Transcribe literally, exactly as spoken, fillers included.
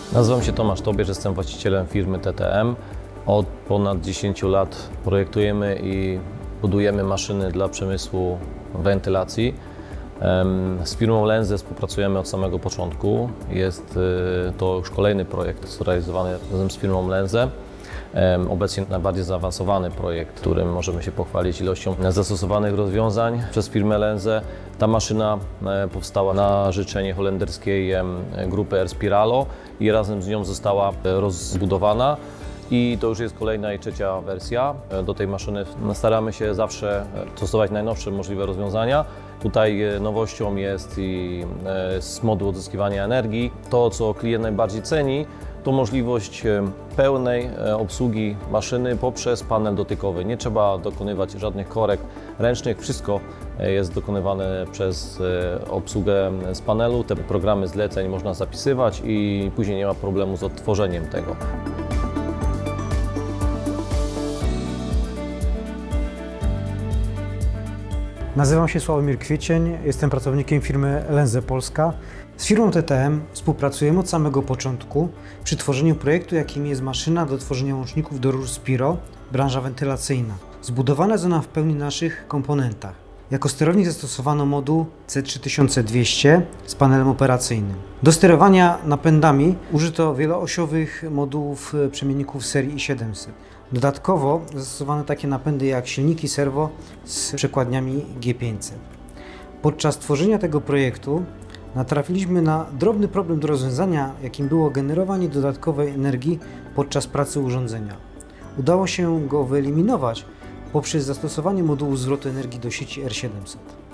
Nazywam się Tomasz Tobierz, jestem właścicielem firmy T T M. Od ponad dziesięciu lat projektujemy i budujemy maszyny dla przemysłu wentylacji. Z firmą Lenze współpracujemy od samego początku. Jest to już kolejny projekt zrealizowany razem z firmą Lenze. Obecnie najbardziej zaawansowany projekt, którym możemy się pochwalić ilością zastosowanych rozwiązań przez firmę Lenze. Ta maszyna powstała na życzenie holenderskiej grupy Airspiralo i razem z nią została rozbudowana. I to już jest kolejna i trzecia wersja. Do tej maszyny staramy się zawsze stosować najnowsze możliwe rozwiązania. Tutaj nowością jest i moduł odzyskiwania energii. To, co klient najbardziej ceni, to możliwość pełnej obsługi maszyny poprzez panel dotykowy. Nie trzeba dokonywać żadnych korekt ręcznych, wszystko jest dokonywane przez obsługę z panelu. Te programy zleceń można zapisywać i później nie ma problemu z odtworzeniem tego. Nazywam się Sławomir Kwiecień, jestem pracownikiem firmy Lenze Polska. Z firmą T T M współpracujemy od samego początku przy tworzeniu projektu, jakim jest maszyna do tworzenia łączników do rur Spiro, branża wentylacyjna. Zbudowana jest ona w pełni na naszych komponentach. Jako sterownik zastosowano moduł C trzy tysiące dwieście z panelem operacyjnym. Do sterowania napędami użyto wieloosiowych modułów przemienników serii i siedemset. Dodatkowo zastosowano takie napędy jak silniki serwo z przekładniami G pięćset. Podczas tworzenia tego projektu natrafiliśmy na drobny problem do rozwiązania, jakim było generowanie dodatkowej energii podczas pracy urządzenia. Udało się go wyeliminować poprzez zastosowanie modułu zwrotu energii do sieci R siedemset.